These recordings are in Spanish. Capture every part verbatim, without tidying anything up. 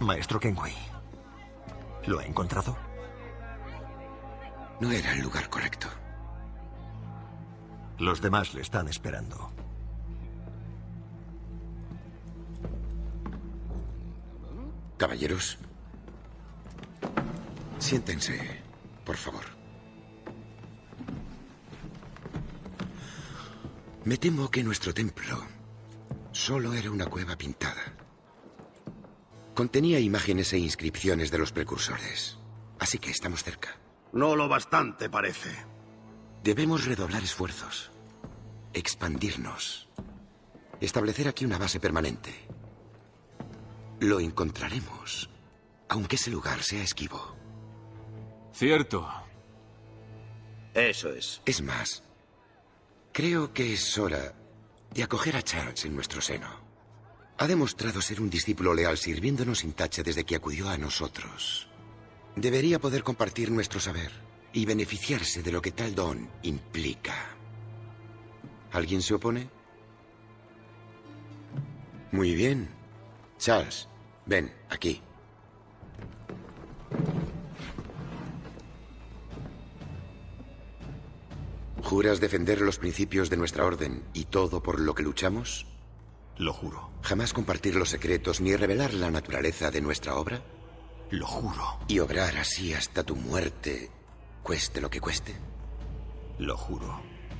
Maestro Kenway, ¿lo ha encontrado? No era el lugar correcto. Los demás le están esperando. Caballeros, siéntense, por favor. Me temo que nuestro templo solo era una cueva pintada. Contenía imágenes e inscripciones de los precursores, así que estamos cerca. No lo bastante, parece. Debemos redoblar esfuerzos, expandirnos, establecer aquí una base permanente. Lo encontraremos, aunque ese lugar sea esquivo. Cierto. Eso es. Es más, creo que es hora de acoger a Charles en nuestro seno. Ha demostrado ser un discípulo leal sirviéndonos sin tacha desde que acudió a nosotros. Debería poder compartir nuestro saber y beneficiarse de lo que tal don implica. ¿Alguien se opone? Muy bien. Charles, ven, aquí. ¿Juras defender los principios de nuestra orden y todo por lo que luchamos? Lo juro. ¿Jamás compartir los secretos ni revelar la naturaleza de nuestra obra? Lo juro. ¿Y obrar así hasta tu muerte, cueste lo que cueste? Lo juro.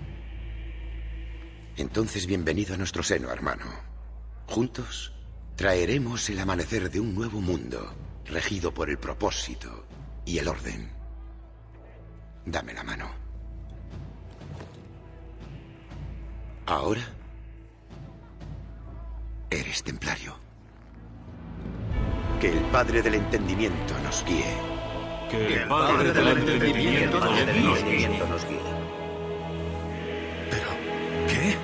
Entonces, bienvenido a nuestro seno, hermano. Juntos traeremos el amanecer de un nuevo mundo, regido por el propósito y el orden. Dame la mano. Ahora eres templario. Que el Padre del Entendimiento nos guíe. Que el Padre del Entendimiento nos guíe. ¿Pero qué?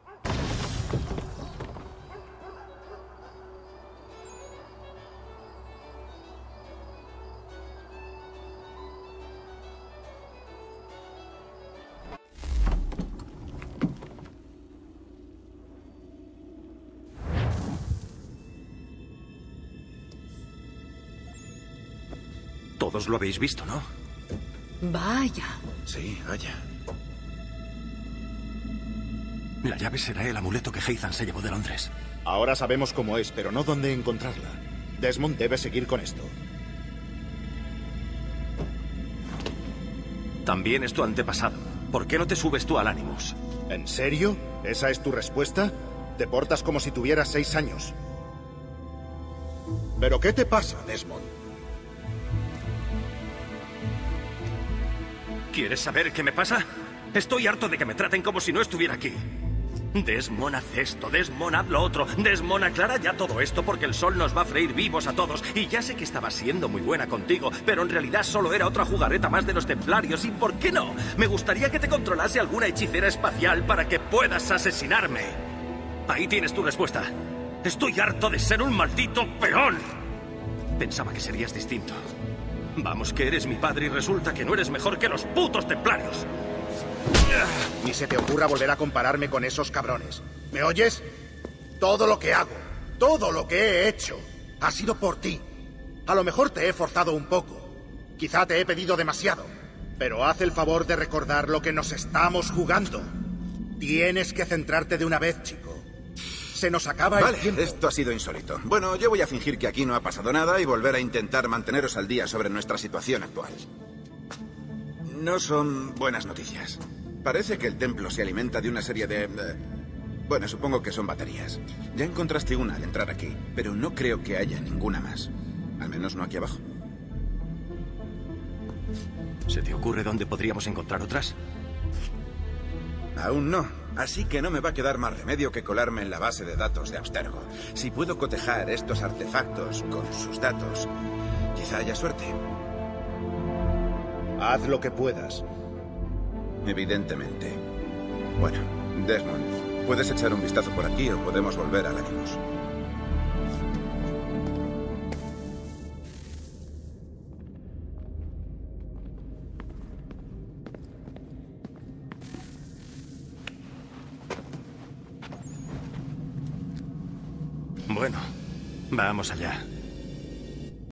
Todos lo habéis visto, ¿no? Vaya. Sí, vaya. La llave será el amuleto que Haytham se llevó de Londres. Ahora sabemos cómo es, pero no dónde encontrarla. Desmond debe seguir con esto. También es tu antepasado. ¿Por qué no te subes tú al Animus? ¿En serio? ¿Esa es tu respuesta? Te portas como si tuvieras seis años. ¿Pero qué te pasa, Desmond? ¿Quieres saber qué me pasa? Estoy harto de que me traten como si no estuviera aquí. Desmond, haz esto, Desmond, haz lo otro. Desmond, aclara ya todo esto porque el sol nos va a freír vivos a todos. Y ya sé que estaba siendo muy buena contigo, pero en realidad solo era otra jugarreta más de los templarios. ¿Y por qué no? Me gustaría que te controlase alguna hechicera espacial para que puedas asesinarme. Ahí tienes tu respuesta. Estoy harto de ser un maldito peón. Pensaba que serías distinto. Vamos, que eres mi padre y resulta que no eres mejor que los putos templarios. Ni se te ocurra volver a compararme con esos cabrones. ¿Me oyes? Todo lo que hago, todo lo que he hecho, ha sido por ti. A lo mejor te he forzado un poco. Quizá te he pedido demasiado. Pero haz el favor de recordar lo que nos estamos jugando. Tienes que centrarte de una vez, chico. Se nos acaba vale, el tiempo. Esto ha sido insólito. Bueno, yo voy a fingir que aquí no ha pasado nada y volver a intentar manteneros al día sobre nuestra situación actual. No son buenas noticias. Parece que el templo se alimenta de una serie de... Eh, bueno, supongo que son baterías. Ya encontraste una al entrar aquí, pero no creo que haya ninguna más. Al menos no aquí abajo. ¿Se te ocurre dónde podríamos encontrar otras? Aún no. Así que no me va a quedar más remedio que colarme en la base de datos de Abstergo. Si puedo cotejar estos artefactos con sus datos, quizá haya suerte. Haz lo que puedas. Evidentemente. Bueno, Desmond, puedes echar un vistazo por aquí o podemos volver al Animus. Bueno, vamos allá.